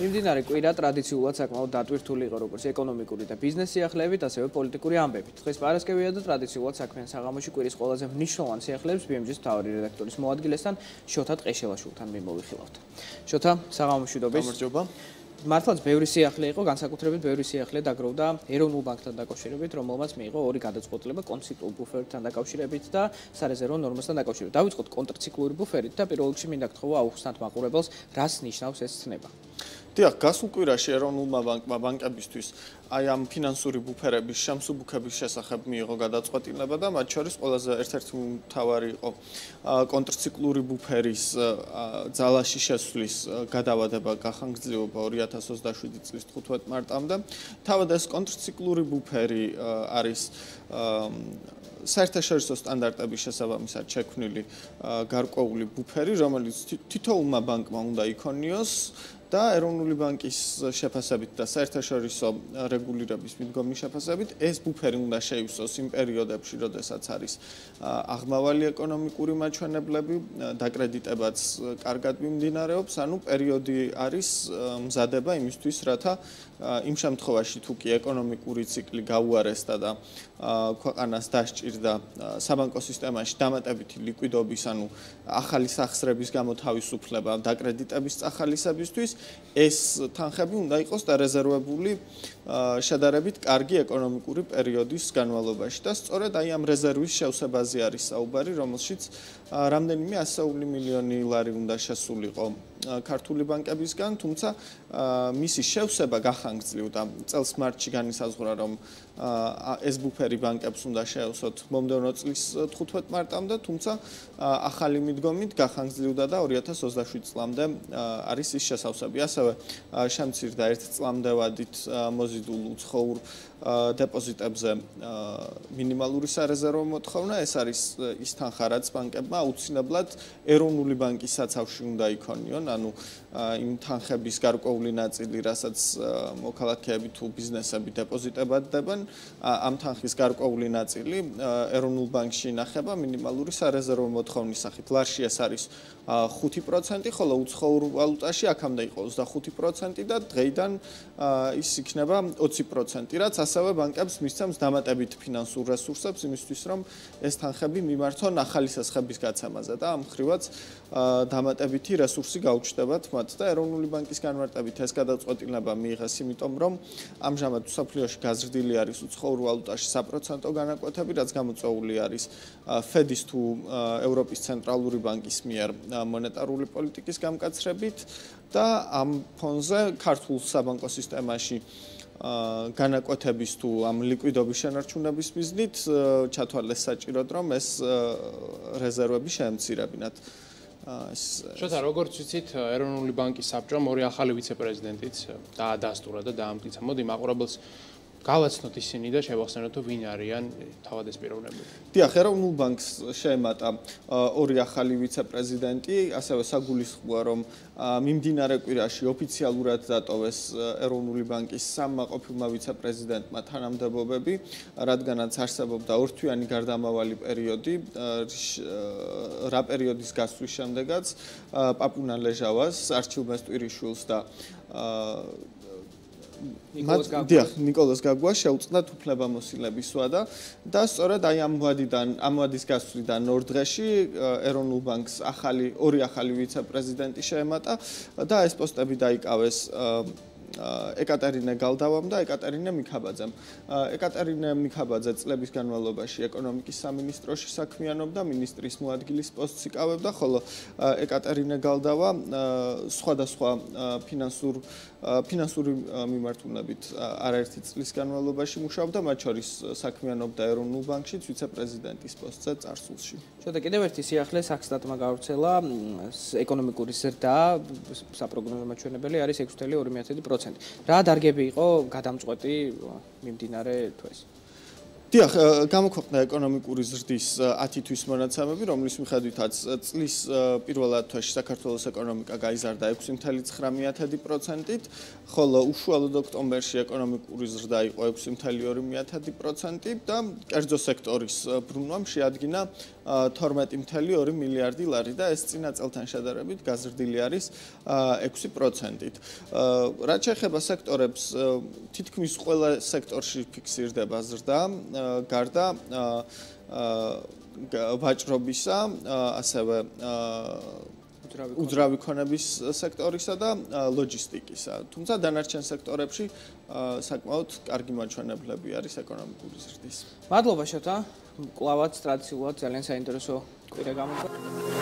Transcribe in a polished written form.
მიმდინარე კვირა ტრადიციულად საკმაოდ დატვირთული იყო როგორც ეკონომიკური და ბიზნეს სიახლეებით, ასევე პოლიტიკური ამბებით. დღეს პარასკევია და ტრადიციულად საქმიან საღამოში კვირის ყველაზე მნიშვნელოვან სიახლეებს BMG-ის მთავარი რედაქტორის მოადგილესთან შოთა ტყეშელაშვილთან მიმოვიხილავთ. შოთა, საღამომშვიდობის. გამარჯობა. მართლაც ბევრი სიახლე იყო, განსაკუთრებით ბევრი სიახლე დაგროვდა ეროვნულ ბანკთან დაკავშირებით, რომელმაც მიიღო ორი გადაწყვეტილება კონტრციკლურ ბუფერთან დაკავშირებით და სარეზერვო ნორმასთან დაკავშირებით. დავიწყოთ კონტრციკლური ბუფერით და პირველ რიგში მინდა გთხოვა აუხსნათ მაყურებელს, რას ნიშნავს ეს ცნება. დიახ, გასულ კვირაში ეროვნულმა ბანკმა ბანკებისთვის აი ამ ფინანსური ბუფერების შემსუბუქების შესახებ მიიღო გადაწყვეტილება და მათ შორის ყველაზე ერთ-ერთი მთავარი იყო კონტრციკლური ბუფერის ძალაში შესვლის გადავადება გახანგრძლივობა 2027 წლის 15 მარტამდე. თავად ეს კონტრციკლური ბუფერი არის საერთაშორისო სტანდარტების შესაბამისად შექმნილი გარკვეული ბუფერი, რომელიც თითოეულმა ბანკმა უნდა იქონიოს და ეროვნული ბანკის შეფასებით და საერთაშორისო რეგულირების მიდგომის შეფასებით ეს ბუფერი უნდა შეივსოს იმ პერიოდებში, როდესაც არის აღმავალი ეკონომიკური მაჩვენებლები, დაკრედიტებაც კარგად მიმდინარეობს, ანუ პერიოდი არის მზადება იმისთვის, რათა იმ შემთხვევაში თუ კი ეკონომიკური ციკლი გაუარესდა და ქვეყანას დასჭირდა საბანკო სისტემაში დამატებითი ლიკვიდობის, ანუ ახალი სახსრების გამოთავისუფლება დაკრედიტების წახალისებისთვის, ეს თანხები უნდა იყოს დარეზერვებული შედარებით კარგი ეკონომიკური პერიოდის განმავლობაში და სწორედ აი ამ რეზერვის შევსებაზე არის საუბარი, რომელშიც რამდენიმე ასეული მილიონი ლარი უნდა შესულიყო ქართული ბანკებისგან, თუმცა მისი შევსება გახანგრძლივდა. წელს მარტში განისაზღვრა, რომ ეს ბუფერი ბანკებს უნდა შეევსოთ მომდევნო წლის 15 მარტამდე, თუმცა ახალი მიდგომით გახანგრძლივდა და 2027 წლამდე არის ის შესავსები. ასევე შემცირდა ერთ წლამდე ვადით მოზიდულ უცხოურ დეპოზიტებზე მინიმალური სარეზერვო მოთხოვნა. ეს არის ის თანხა, რაც ბანკებმა აუცილებლად ეროვნული ბანკის საცავში უნდა იქონიონ, ანუ იმ თანხების გარკვეული ნაწილი, რასაც მოქალაქეები თუ ბიზნესები დეპოზიტებად დებენ, ამ თანხის გარკვეული ნაწილი ეროვნულ ბანკში ინახება მინიმალური სარეზერვო მოთხოვნის სახით. ლარში ეს არის 5%, ხოლო უცხოურ ვალუტაში აქამდე იყო 25% და დღეიდან ის იქნება 20%, რაც ასევე ბანკებს მისცემს დამატებით ფინანსურ რესურსებს იმისთვის, რომ ეს თანხები მიმართონ ახალი სასხების გაცემაზე და ამ ხრივაც დამატებითი რესურსი გაუჩნდებათ მათ და ეროვნული ბანკის განმარტებით ეს გადაწყვეტილება მიიღეს, იმიტომ რომ ამჟამად მსოფლიოში გაზრდილი არის უცხოურ ვალუტაში საპროცენტო განაკვეთები, რაც გამოწვეული არის ფედის თუ ევროპის ცენტრალური ბანკის მიერ მონეტარული პოლიტიკის გამკაცრებით და ამ ფონზე ქართულ საბანკო სისტემაში განაკვეთების თუ ამ ლიკვიდობის შენარჩუნების მიზნით ჩათვალეს საჭიროდ, რომ ეს რეზერვები შეემცირებინათ. შოთა, როგორც ვიცით, ეროვნული ბანკის საბჭომ ორი ახალი ვიცე-პრეზიდენტიც დაადასტურა და დაამტკიცა. მოდი მაყურებელს გავაცნოთ ისინი და შევახსენოთ, თუ ვინ არიან თავად ეს პიროვნებები. დიახ, ეროვნულ ბანკს შეემატა ორი ახალი ვიცე-პრეზიდენტი, ასევე საგულისხმოა, რომ მიმდინარე კვირაში ოფიციალურად დატოვეს ეროვნული ბანკის სამმა ყოფილმა ვიცე-პრეზიდენტმა თანამდებობები, რადგანაც არსებობდა ორთვიანი გარდამავალი პერიოდი, რა პერიოდის გასვლის შემდეგაც პაპუნა ლეჟავას, არჩილ მესტვირიშვილს და ნიკოლას გაგუას შეუწყდათ უფლებამოსილების ვადა და სწორედ აი ამ ვადის გასვლიდან ორ დღეში ეროვნულ ბანკს ორი ახალი ვიცე-პრეზიდენტი შეემატა და ეს პოსტები დაიკავეს ეკატერინე გალდავამ და ეკატერინე მიქაბაძემ. ეკატერინე მიქაბაძე წლების განმავლობაში ეკონომიკის სამინისტროში საქმიანობდა, მინისტრის მოადგილის პოსტს იკავებდა, ხოლო ეკატერინე გალდავა სხვადასხვა ფინანსური მიმართულებით არაერთი წლის განმავლობაში მუშაობდა, მათ შორის საქმიანობდა ეროვნულ ბანკშიც ვიცე-პრეზიდენტის პოსტზე წარსულში. შოთა, კიდევ ერთი სიახლე საქსტატმა გავრცელა, ეკონომიკური ზრდა საპროგნოზო მაჩვენებელი არის 6.2%. რა დარგები იყო გადამწყვეტი მიმდინარე თვეს? დიახ, გამოქვეყნდა ეკონომიკური ზრდის 10 თვის მონაცემები, რომლის მიხედვითაც წლის პირველ 10 თვეში საქართველოს ეკონომიკა გაიზარდა 6.9%-ით, ხოლო უშუალოდ ოქტომბერში ეკონომიკური ზრდა იყო 6.2% და კერძო სექტორის ბრუნვამ შეადგინა 12.2 მილიარდი ლარი და ეს წინა წელთან შედარებით გაზრდილი არის 6%-ით. რაც შეეხება სექტორებს, თითქმის ყველა სექტორში ფიქსირდება ზრდა, გარდა ვაჭრობისა, ასევე უძრავი ქონების სექტორისა და ლოჯისტიკისა. თუმცა დანარჩენ სექტორებში საკმაოდ კარგი მაჩვენებლები არის ეკონომიკური ზრდის. მადლობა შოთა. კლავაც ტრადიციულად ძალიან საინტერესო კვირა გამოდგა.